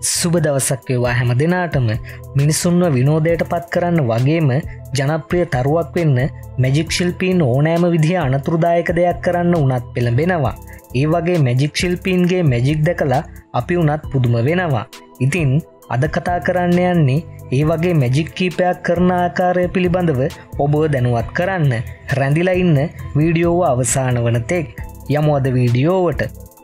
සුබ දවසක් වේවා හැම දිනාටම. මිනිසුන්ව විනෝදයට පත් කරන්න වගේම ජනප්‍රිය තරුවක් වෙන්න මැජික් ශිල්පීන් ඕනෑම විදිහ අනතුරුදායක දෙයක් කරන්න උනත් පෙළඹෙනවා. ඒ වගේ මැජික් ශිල්පීන්ගේ මැජික් දැකලා අපි උනත් පුදුම වෙනවා. ඉතින් අද කතා කරන්න යන්නේ ඒ වගේ මැජික් කීපයක් කරන ආකාරය පිළිබඳව ඔබව දැනුවත් කරන්න. රැඳිලා ඉන්න වීඩියෝව අවසාන වන තෙක්. යමු අද වීඩියෝවට.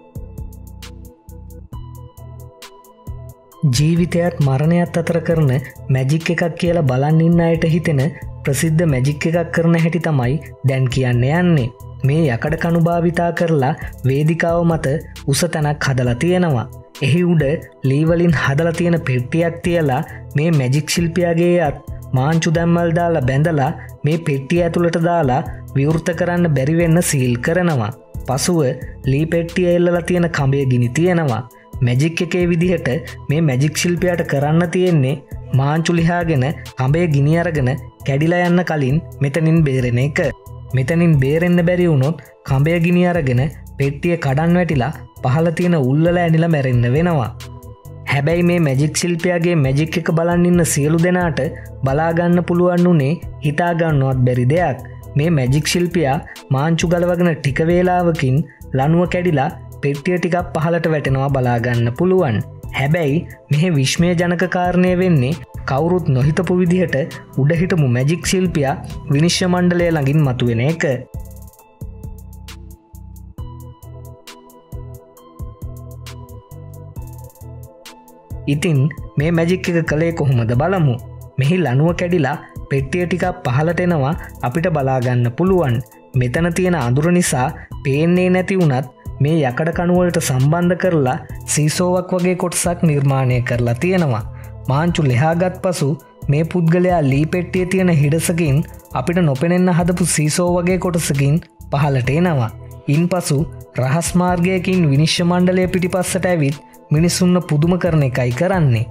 ජීවිතයත් මරණයත් අතර කරන මැජික් එකක් කියලා බලන් ඉන්න අයට හිතෙන ප්‍රසිද්ධ මැජික් එකක් කරන හැටි තමයි දැන් කියන්න යන්නේ. මේ යකඩ කණු භාවිතා කරලා වේදිකාව මත උස තැනක් හදලා තියෙනවා. එහි උඩ ලී වලින් හදලා තියෙන පෙට්ටියක් තියලා මේ මැජික් ශිල්පියාගේ අත් මාංචු දැම්මල් දාලා බැඳලා මේ පෙට්ටිය ඇතුළට දාලා විවෘත කරන්න බැරි වෙන්න සීල් කරනවා. පසුව ලී පෙට්ටිය එල්ලලා තියෙන කඹය ගිනි තියෙනවා. මැජික් එකේ විදිහට මේ මැජික් ශිල්පියාට කරන්න තියෙන්නේ මාංචු ලිහාගෙන කඹය ගිනි අරගෙන කැඩිලා යන්න කලින් මෙතනින් බේරෙන එක. මෙතනින් බේරෙන්න බැරි වුණොත් කඹය ගිනි අරගෙන පෙට්ටිය කඩන් වැටිලා පහළ තියෙන උල්වල ඇනිලා මැරෙන්න වෙනවා. හැබැයි මේ මැජික් ශිල්පියාගේ මැජික් එක බලන් ඉන්න සියලු දෙනාට බලා ගන්න පුළුවන් උනේ හිතා ගන්නවත් බැරි දෙයක්. මේ මැජික් ශිල්පියා මාංචු ගලවගෙන ටික වේලාවකින් ලණුව කැඩිලා පෙට්ටිය ටිකක් පහළට වැටෙනවා බලා ගන්න පුළුවන්. හැබැයි මෙහි විශ්මයජනක කාරණය වෙන්නේ කවුරුත් නොහිතපු විදිහට උඩ හිටමු මැජික් ශිල්පියා විනිශ්චය මණ්ඩලය ළඟින් මතුවෙන එක. ඉතින් මේ මැජික් එක කළේ කොහොමද බලමු. මෙහි ලණුව කැඩිලා පෙට්ටිය ටිකක් පහළට එනවා අපිට බලා ගන්න පුළුවන්. මෙතන තියෙන අඳුර නිසා පේන්නේ නැති වුණත් මේ යකඩ කණුවලට සම්බන්ධ කරලා සීසෝවක් වගේ කොටසක් නිර්මාණය කරලා තියෙනවා. මාංචු ලෙහාගත් පසු මේ පුද්ගලයා ලී පෙට්ටියේ තියෙන හිඩසකින් අපිට නොපෙනෙන්න හදපු සීසෝ වගේ කොටසකින් පහළට එනවා. ඉන්පසු රහස් මාර්ගයකින් විනිශ්චය මණ්ඩලය පිටිපස්සට ඇවිත් මිනිසුන්ව පුදුම කරන එකයි කරන්නේ.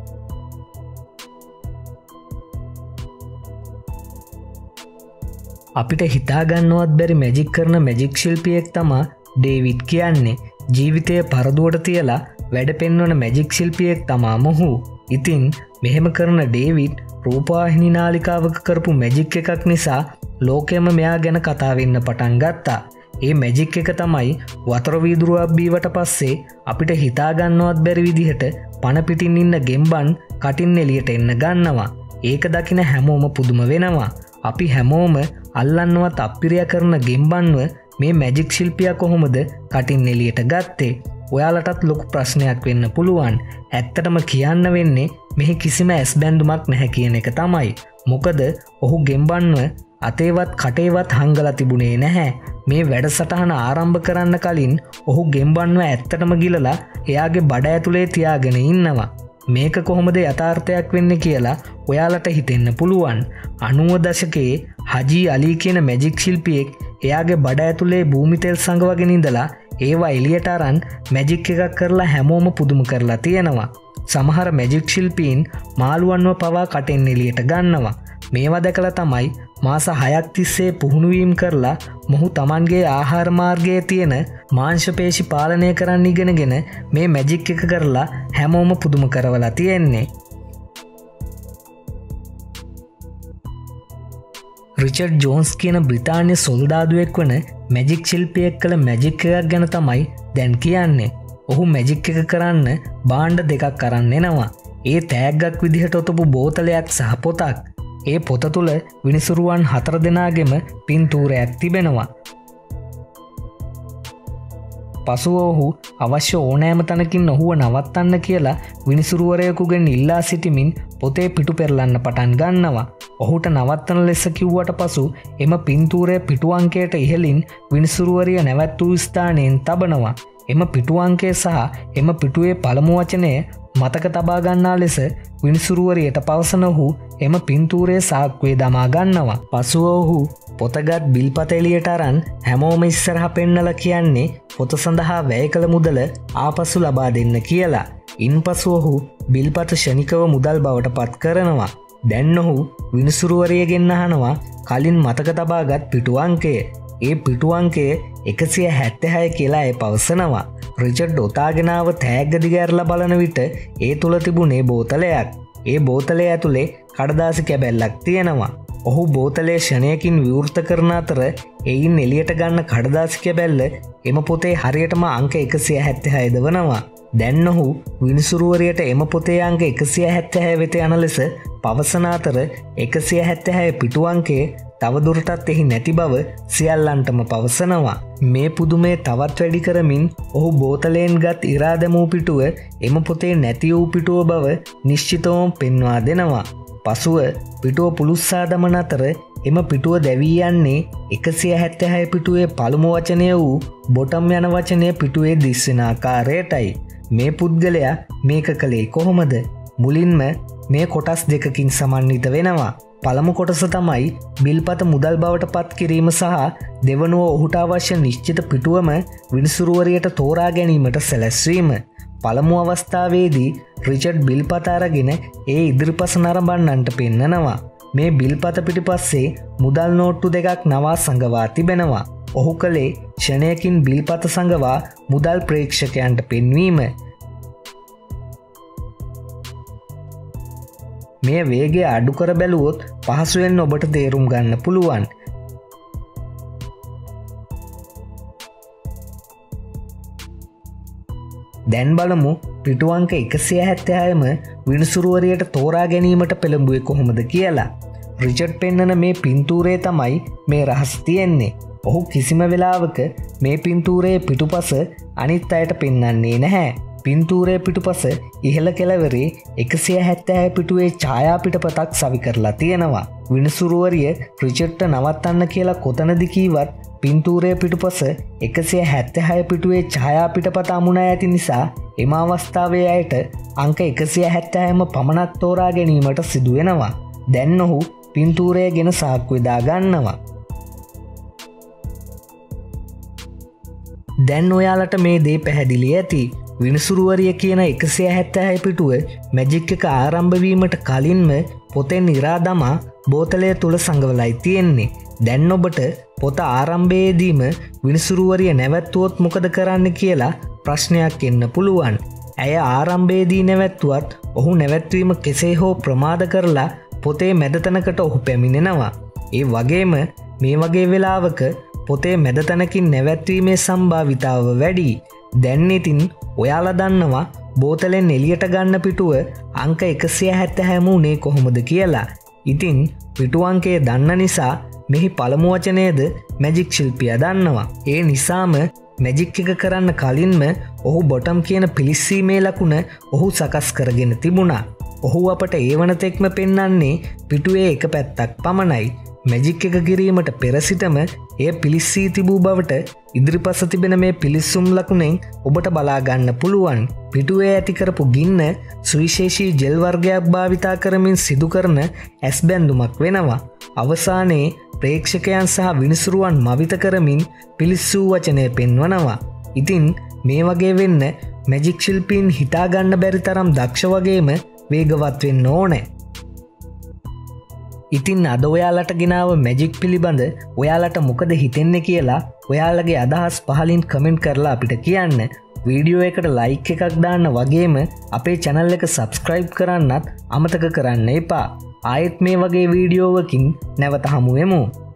අපිට හිතාගන්නවත් බැරි මැජික් කරන මැජික් ශිල්පියෙක් තමා ඩේවිඩ් කියන්නේ. ජීවිතය පරදුවට තියලා වැඩ පෙන්වන මැජික් ශිල්පියෙක් තමා මොහු. ඉතින් මෙහෙම කරන ඩේවිඩ් රූපවාහිනී නාලිකාවක කරපු මැජික් එකක් නිසා ලෝකෙම මෙයා ගැන කතා වෙන්න පටන් ගත්තා. ඒ මැජික් එක තමයි වතුර වීදුරුවක් බීවට පස්සේ අපිට හිතාගන්නවත් බැරි විදිහට පණ පිටින් ඉන්න ගෙම්බන් කටින් එළියට එන්න ගන්නවා. ඒක දකින හැමෝම පුදුම වෙනවා. අපි හැමෝම අල්ලන්නවත් අප්පිරියා කරන ගෙම්බන්ව මේ මැජික් ශිල්පියා කොහොමද කටින් එළියට ගත්තේ? ඔයාලටත් ලොකු ප්‍රශ්නයක් වෙන්න පුළුවන්. ඇත්තටම කියන්න වෙන්නේ මෙහි කිසිම ඇස් බැඳුමක් නැහැ කියන එක තමයි. මොකද ඔහු ගෙම්බන්ව අතේවත් කටේවත් හංගලා තිබුණේ නැහැ. මේ වැඩසටහන ආරම්භ කරන්න කලින් ඔහු ගෙම්බන්ව ඇත්තටම ගිලලා එයාගේ බඩ ඇතුලේ තියාගෙන ඉන්නවා. මේක කොහොමද යථාර්ථයක් වෙන්නේ කියලා ඔයාලට හිතෙන්න පුළුවන්. 90 දශකයේ හජී අලී කියන මැජික් ශිල්පියෙක් එයාගේ බඩ ඇතුලේ භූමි තෙල් සංගවගෙන ඉඳලා ඒවා එළියට අරන් මැජික් එකක් කරලා හැමෝම පුදුම කරලා තියෙනවා. සමහර මැජික් ශිල්පීන් මාළුවන්ව පවා කටෙන් එළියට ගන්නවා. මේවා දැකලා තමයි මාස 6ක් තිස්සේ පුහුණුවීම් කරලා මොහු Tamanගේ ආහාර මාර්ගයේ තියෙන මාංශ පේශි පාලනය කරන්න ඉගෙනගෙන මේ මැජික් එක කරලා හැමෝම පුදුම කරවලා තියෙන්නේ. රිචඩ් ජෝන්ස් කියන බ්‍රිතාන්‍ය සොල්දාදුවෙක් වන මැජික් ශිල්පියෙක් කළ මැජික් එකක් ගැන තමයි දැන් කියන්නේ. ඔහු මැජික් එක කරන්න භාණ්ඩ දෙකක් අරන් එනවා. ඒ තෑග්ගක් විදිහට ඔතපු බෝතලයක් සහ පොතක්. ඒ පොත තුළ විනිසුරුවන් 4 දෙනාගෙම පින්තූරයක් තිබෙනවා. පසුව ඔහු අවශ්‍ය ඕනෑම තැනකින් ඔහුව නවත්තන්න කියලා විනිසුරුවරයෙකුගෙන් ඉල්ලා සිටිමින් පොතේ පිටු පෙරලන්න පටන් ගන්නවා. ඔහුට නවත්තන ලෙස කිව්වට පසු එම පින්තූරය පිටු අංකයට ඉහළින් විනිසුරුවරිය නැවැත් වූ ස්ථානයෙන් තබනවා. එම පිටු අංකය සහ එම පිටුවේ පළමු වචනය මතක තබා ගන්නා ලෙස විනිසුරුවරියට පවසන ඔහු එම පින්තූරයේ සාක්කුවේ දමා ගන්නවා. පසුව ඔහු පොතගත් බිල්පත එළියට අරන් හැමෝම ඉස්සරහ පෙන්නලා කියන්නේ පොත සඳහා වැය කළ මුදල ආපසු ලබා දෙන්න කියලා. ඉන්පසු ඔහු බිල්පත ෂණිකව මුදල් බවට පත් කරනවා. දැන් ඔහු විනිසුරුවරියගෙන් අහනවා කලින් මතක තබාගත් පිටු අංකය. ඒ පිටු අංකය 176 කියලා පවසනවා. රිචඩ් ඔතාගෙනාව තෑග්ග දිගෑරලා බලන විට ඒ තුළ තිබුණේ බෝතලයක්. ඒ බෝතලය ඇතුළේ කඩදාසි කැබැල්ලක් තියෙනවා. ඔහු බෝතලේ ෂණයකින් විවෘත කරන අතර එයින් එලියට ගන්න කඩදාසි කැබැල්ල එම පොතේ හරියටම අංක 176 වනවා. දැන් ඔහු විනිසුරුවරියට එම පොතේ අංක 176 වෙත යන ලෙස පවසන අතර 176 පිටු අංකය තවදුරටත් එහි නැති බව සියල්ලන්ටම පවසනවා. මේ පුදුමේ තවත් වැඩි කරමින් ඔහු බෝතලයෙන් ගත් ඉරා දැමූ පිටුව එම පොතේ නැති වූ පිටුව බව නිශ්චිතවම පෙන්වා දෙනවා. පසුව පිටුව පුළුස්සා දමන අතර එම පිටුව දැවී යන්නේ 176 පිටුවේ පළමු වචනය වූ බොටම් යන වචනය පිටුවේ දිස්වෙන ආකාරයටයි. මේ පුද්ගලයා මේක කළේ කොහොමද? මුලින්ම මේ කොටස් දෙකකින් සමන්විත වෙනවා. පළමු කොටස තමයි බිල්පත මුදල් බවට පත් කිරීම සහ දෙවනුව ඔහුට අවශ්‍ය නිශ්චිත පිටුවම විනිසුරුවරියට තෝරා ගැනීමට සැලැස්වීම. පළමු අවස්ථාවේදී රිචඩ් බිල්පත අරගෙන ඒ ඉදිරිපස නරඹන්නන්ට පෙන්නනවා. මේ බිල්පත පිටිපස්සේ මුදල් නෝට්ටු දෙකක් නවා සඟවා තිබෙනවා. ඔහු කළේ ෂණයකින් බිල්පත සඟවා මුදල් ප්‍රේක්ෂකයන්ට පෙන්වීම. මේ වේගය අඩු කර බැලුවොත් පහසුවෙන් ඔබට තේරුම් ගන්න පුළුවන්. දැන් බලමු පිටු අංක 176ම විනිසුරුවරියට තෝරා ගැනීමට පෙළඹුවේ කොහොමද කියලා. රිචඩ් පෙන්නන මේ පින්තූරේ තමයි මේ රහස තියෙන්නේ. ඔහු කිසිම වෙලාවක මේ පින්තූරයේ පිටුපස අනිත් අයට පෙන්වන්නේ නැහැ. පින්තූරයේ පිටුපස ඉහළ කෙළවරේ 176 පිටුවේ ඡායා පිටපතක් සවි කරලා තියෙනවා. විනිසුරුවරිය රිචඩ්ට නවත්තන්න කියලා කොතනද කීවත් පින්තූරයේ පිටුපස 176 පිටුවේ ඡායා පිටපත අමුණා ඇති නිසා එම අවස්ථාවේ අයට අංක 176ම පමණක් තෝරා ගැනීමට සිදු වෙනවා. දැන් ඔහු පින්තූරය ගෙන සාක්කුවේ දා ගන්නවා. දැන් ඔයාලට මේ දේ පැහැදිලි ඇති. විනිසුරුවරිය කියන 176 පිටුව මැජික් එක ආරම්භ වීමට කලින්ම පොතෙන් ඉරා දමා බෝතලය තුල සංගවලයි තියෙන්නේ. දැන් ඔබට පොත ආරම්භයේදීම විනිසුරුවරිය නැවැත්තුවොත් මොකද කරන්න කියලා ප්‍රශ්නයක් එන්න පුළුවන්. ඇය ආරම්භයේදී නැවැත්තුවත් ඔහු නැවැත්වීම කෙසේ හෝ ප්‍රමාද කරලා පොතේ මැදතැනකට ඔහු පැමිණෙනවා. ඒ වගේම මේ වගේ වෙලාවක පොතේ මැදතැනකින් නැවැත්වීමේ සම්භාවිතාව වැඩි. දැන් ඉතින් ඔයාලා දන්නවා බෝතලෙන් එළියට ගන්න පිටුව අංක 176 මුනේ කොහොමද කියලා. ඉතින් පිටු අංකය දන්න නිසා මෙහි පළමු වචනයද මැජික් ශිල්පියා දන්නවා. ඒ නිසාම මැජික් එක කරන්න කලින්ම ඔහු බොටම් කියන පිලිස්සීමේ ලකුණ ඔහු සකස් කරගෙන තිබුණා. ඔහු අපට ඒ වනතෙක්ම පෙන්වන්නේ පිටුවේ එක පැත්තක් පමණයි. මැජික් එක කිරීමට පෙර සිටම එය පිලිස්සී තිබූ බවට ඉදිරිපස තිබෙන මේ පිලිස්සුම් ලකුණෙන් ඔබට බලා ගන්න පුළුවන්. පිටුවේ ඇති කරපු ගින්න සුවිශේෂී ජෙල් වර්ගයක් භාවිතා කරමින් සිදු කරන ඇස් බැඳුමක් වෙනවා. අවසානයේ ප්‍රේක්ෂකයන් සහ විනිසුරුවන් මවිත කරමින් පිලිස්සූ වචනය පෙන්වනවා. ඉතින් මේ වගේ වෙන්න මැජික් ශිල්පීන් හිතා ගන්න බැරි තරම් දක්ෂ වගේම වේගවත් වෙන්න ඕනේ. ඉතින් අද ඔයාලට ගෙනාව මැජික් පිළිබඳ ඔයාලට මොකද හිතෙන්නේ කියලා ඔයාලගේ අදහස් පහලින් කමෙන්ට් කරලා අපිට කියන්න. වීඩියෝ එකට ලයික් එකක් දාන්න වගේම අපේ channel එක subscribe කරන්නත් අමතක කරන්න එපා. ආයෙත් මේ වගේ වීඩියෝවකින් නැවත හමු වෙමු.